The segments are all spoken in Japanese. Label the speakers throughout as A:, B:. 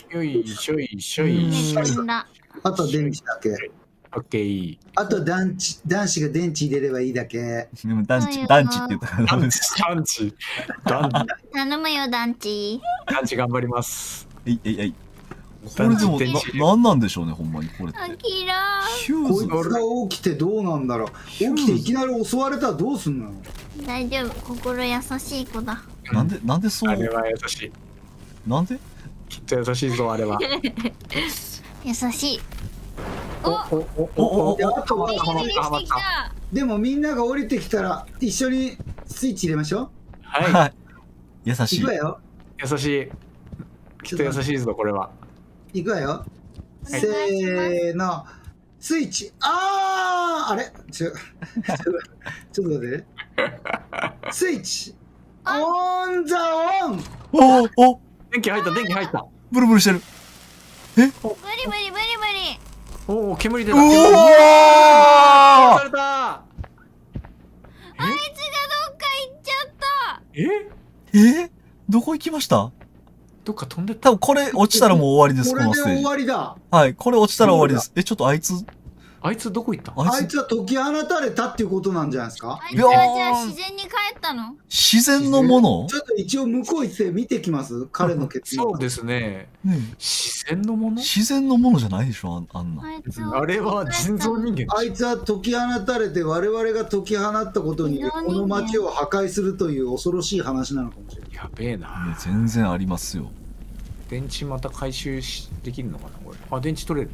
A: よいしょいしょ
B: ね
A: いしょ。
B: 飛んだ。
C: あと電池だけ。
A: オッケー。
C: あと男子が電池入れればいいだけ。
D: でも団地って言ったからダメです。
A: 団地。団
B: 頼むよ、団地。
A: 地頑張ります。
D: これでもなんなんでしょうね、ほんまにこれって。
B: アキラ
D: ヒュ
C: こい
D: ーズ
C: つが起きてどうなんだろう。起きていきなり襲われたらどうすんの？
B: 大丈夫、心優しい子だ。
D: なんでそう
A: あれは優しい。
D: なんで
A: きっと優しいぞ、あれは。
B: 優しい。お
D: お
C: であとは
B: ビリビリしてきた。
C: でもみんなが降りてきたら一緒にスイッチ入れましょう。
A: は
D: 優しい
C: いくわよ。
A: い。優しい。きっと優しいぞ、これは。
C: いくわよ。
B: お願いします
C: せーの。スイッチ。あれちょっと待ってね。スイッチ。オンザオン。
D: お
A: 電気入った、電気入った。
D: ブルブルしてる。
B: ブリブリブリブリ。
A: おお、煙出た。
D: おお
A: された。
B: あいつがどっか行っちゃった。
D: どこ行きました？
A: どっか飛んでった。
D: 多分これ落ちたらもう終わりです、
C: これで終
D: このステージ。
C: わりだ。
D: はい、これ落ちたら終わりです。ちょっとあいつ
A: あいつどこ行った？
C: あいつは解き放たれたっていうことなんじゃないですか。
B: あいつはじゃあ自然に帰ったの？
D: 自然のもの？
C: ちょっと一応向こう行って見てきます。彼の結論。
A: そうですね。
D: ね
A: 自然のもの？
D: 自然のものじゃないでしょ、あんな。
B: あいつ
A: あれは人造人間。
C: あいつは解き放たれて我々が解き放ったことによりこの街を破壊するという恐ろしい話なのかもしれない。
A: やべえな。
D: 全然ありますよ。
A: 電池また回収できるのかな、これ。あ、電池取れる。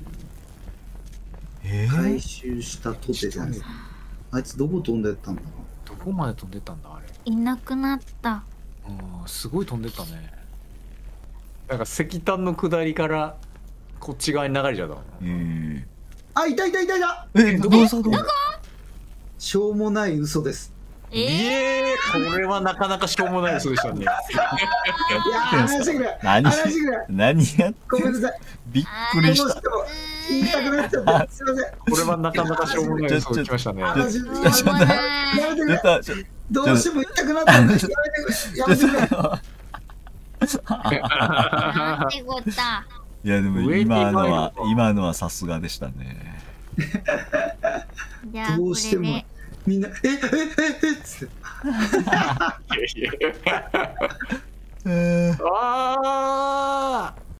C: 回収したとてじゃないですか。あいつどこ飛んでったんだろ
A: どこまで飛んでったんだ、あれ。
B: いなくなった。
A: すごい飛んでったね。なんか石炭の下りからこっち側に流れちゃったもん。
C: あ、いたいたいたいた。
D: どこ？
C: しょうもない嘘です。
A: これはなかなかしょうもない嘘でしたね。
C: いや話してくれ。
D: 何
C: 話してくれ。
D: 何や
C: ごめんなさい。
D: びっくりした。
C: 言いたくなっちゃって。すいません。
A: これはなかなかしょうもない嘘が来ましたね。
C: やめてくれ。どうしても言いたくなったんでやめてくれ。
B: なんてこった。
D: いやでも今のはさすがでしたね。
B: じゃあ
C: どうしてもみんなつって。
A: ああ。